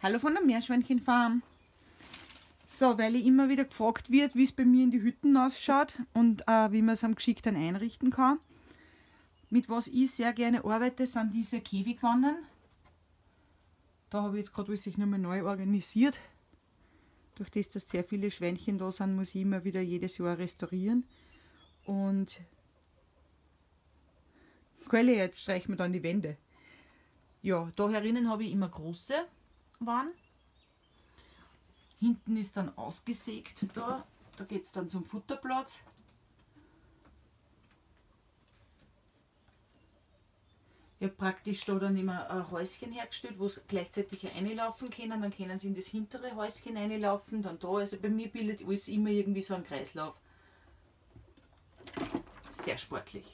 Hallo von der Meerschweinchenfarm. So, weil ich immer wieder gefragt wird, wie es bei mir in die Hütten ausschaut und wie man es am geschickten einrichten kann. Mit was ich sehr gerne arbeite, sind diese Käfigwannen. Da habe ich jetzt gerade sich nochmal neu organisiert. Durch das, dass sehr viele Schweinchen da sind, muss ich immer wieder jedes Jahr restaurieren. Und Quelle, jetzt streichen wir dann die Wände. Ja, da herinnen habe ich immer große Wannen. Hinten ist dann ausgesägt da geht es dann zum Futterplatz. Ich habe praktisch da dann immer ein Häuschen hergestellt, wo sie gleichzeitig reinlaufen können. Dann können sie in das hintere Häuschen reinlaufen, dann da. Also bei mir bildet alles immer irgendwie so ein Kreislauf. Sehr sportlich.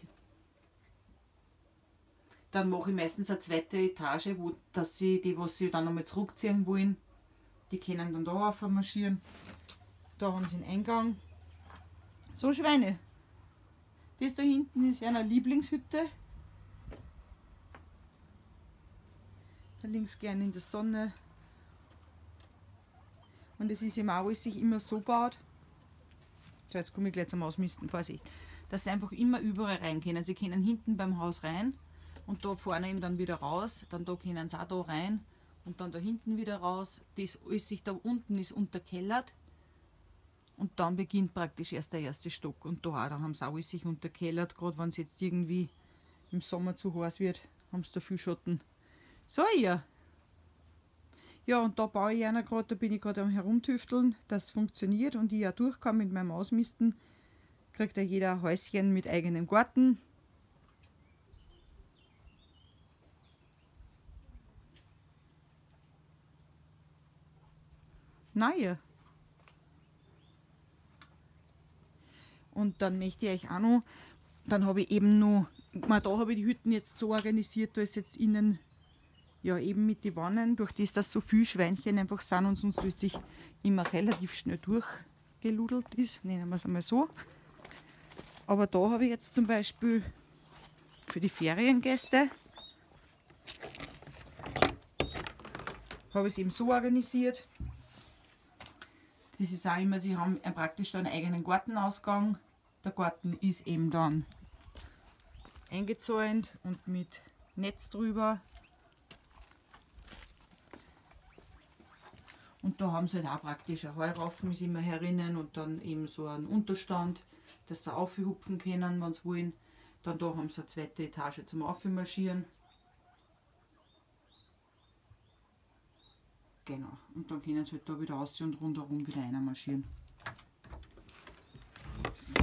Dann mache ich meistens eine zweite Etage, wo dass sie die, was sie dann nochmal zurückziehen wollen, die können dann da rauf marschieren. Da haben sie den Eingang. So Schweine. Das da hinten ist eine Lieblingshütte. Da links gerne in der Sonne. Und es ist im alles sich immer so baut. So, jetzt komme ich gleich zum Ausmisten, Vorsicht. Dass sie einfach immer überall rein können. Sie können hinten beim Haus rein und da vorne eben dann wieder raus. Dann da können sie auch da rein und dann da hinten wieder raus. Das alles sich da unten ist unterkellert. Und dann beginnt praktisch erst der erste Stock. Und da haben sie auch alles sich unterkellert. Gerade wenn es jetzt irgendwie im Sommer zu heiß wird, haben sie da viel Schatten. So, ja. Ja, und da baue ich einer gerade, da bin ich gerade am Herumtüfteln, dass es funktioniert und ich auch durchkomme mit meinem Ausmisten. Kriegt ja jeder ein Häuschen mit eigenem Garten. Naja. Und dann möchte ich euch auch noch, dann habe ich eben noch, da habe ich die Hütten jetzt so organisiert, da ist jetzt innen, ja eben mit den Wannen, durch das, dass so viele Schweinchen einfach sind und sonst ist sich immer relativ schnell durchgeludelt ist, nennen wir es einmal so. Aber da habe ich jetzt zum Beispiel für die Feriengäste, habe ich es eben so organisiert. Das ist auch immer, die haben praktisch einen eigenen Gartenausgang. Der Garten ist eben dann eingezäunt und mit Netz drüber. Und da haben sie halt auch praktisch ein Heuraufen, ist immer herinnen und dann eben so einen Unterstand, dass sie aufhupfen können, wenn sie wollen. Dann da haben sie eine zweite Etage zum Aufmarschieren. Genau, und dann können sie halt da wieder rausziehen und rundherum wieder reinmarschieren. So.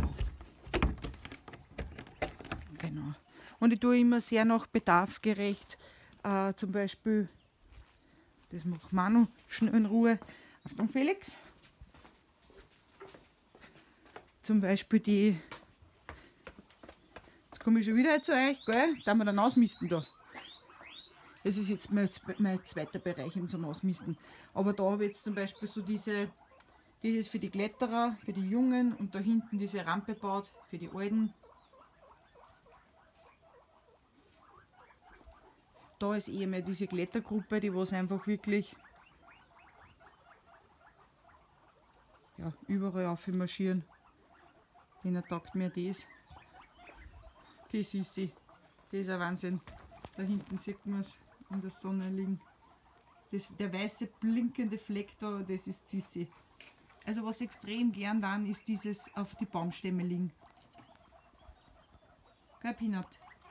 Genau. Und ich tue immer sehr noch bedarfsgerecht, zum Beispiel, das macht Manu schnell in Ruhe. Achtung, Felix. Zum Beispiel die, jetzt komme ich schon wieder zu euch, gell? Da wir dann ausmisten da. Das ist jetzt mein zweiter Bereich zum Ausmisten. Aber da habe ich jetzt zum Beispiel so das ist für die Kletterer, für die Jungen und da hinten diese Rampe baut für die Alten. Da ist eher mehr diese Klettergruppe, die was einfach wirklich ja, überall aufmarschieren. Denen taugt mir das. Das ist sie. Das ist ein Wahnsinn. Da hinten sieht man es in der Sonne liegen. Der weiße blinkende Fleck da, das ist Sissi. Also was ich extrem gern dann ist dieses auf die Baumstämme liegen. Gell, Peanut?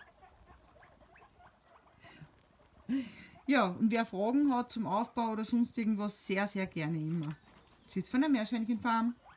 Ja, und wer Fragen hat zum Aufbau oder sonst irgendwas, sehr, sehr gerne immer. Tschüss von der Meerschweinchenfarm.